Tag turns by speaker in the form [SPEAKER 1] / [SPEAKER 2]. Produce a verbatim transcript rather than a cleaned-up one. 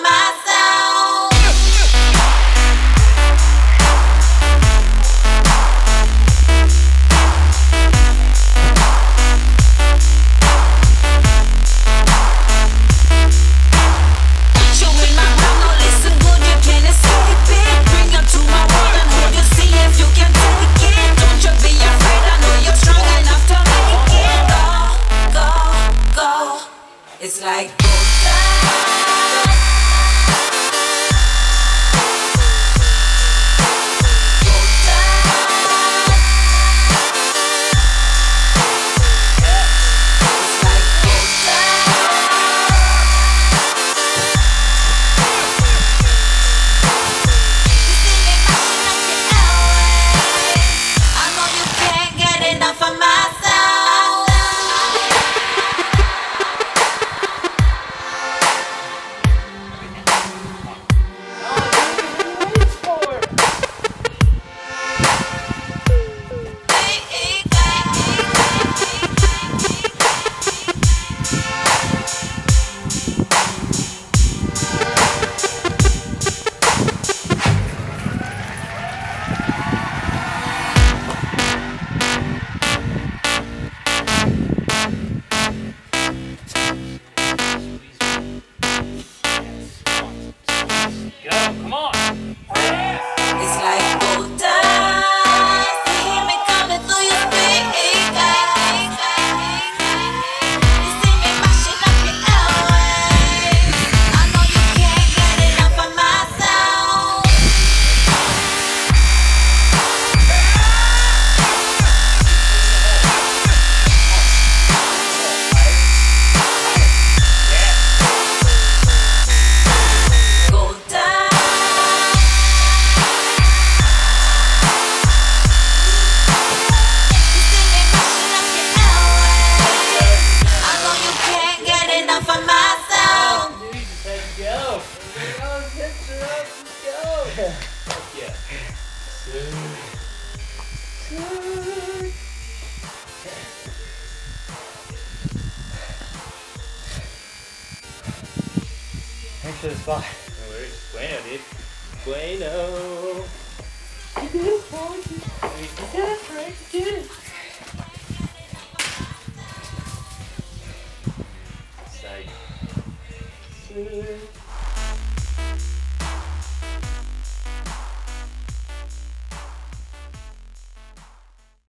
[SPEAKER 1] myself. Showing my ground, no listen good, you can't escape it. Bring you to my world and hold you, see if you can take it. Don't you be afraid, I know you're strong enough to make it. Go, go, go. It's like go down.
[SPEAKER 2] Thanks for the spot.
[SPEAKER 3] No worries. Bueno, dude. Bueno.
[SPEAKER 2] You did it, Paul. You did it, Frank. You did it.
[SPEAKER 3] It's like...